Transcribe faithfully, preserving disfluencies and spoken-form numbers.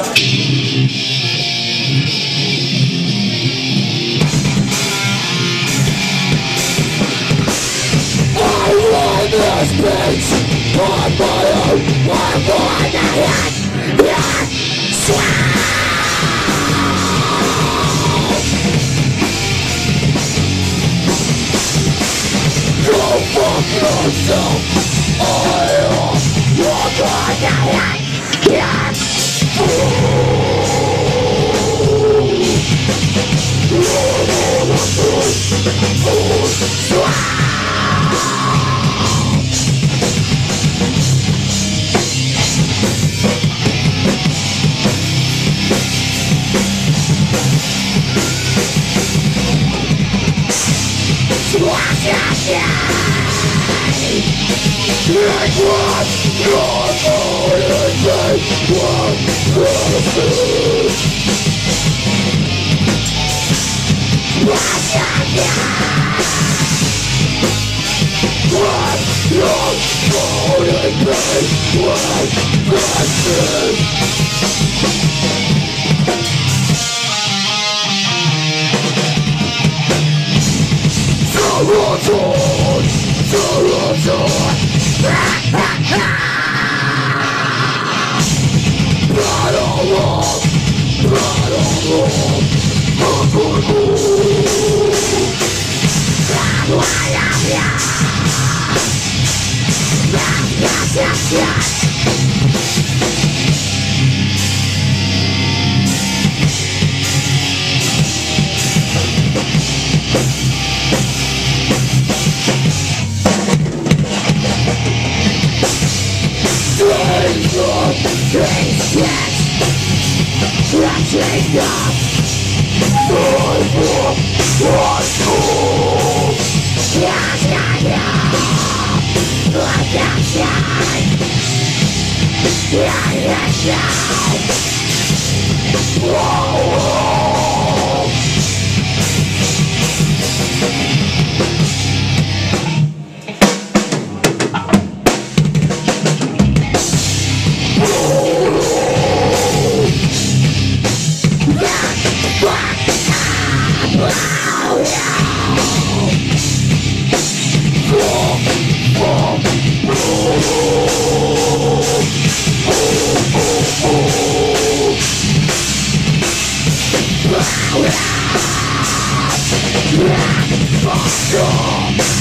This bitch on my own, I'm going to hit, hit, swell. Go fuck yourself, I am, you're going to hit, hit, swell. It was your only one person. Was your only one person. Toronto, Toronto, battle rock, battle rock, Catching up, I'm up, I'm cool. Yes, I know, like outside. Yeah, yes, now. Whoa. Fuck off!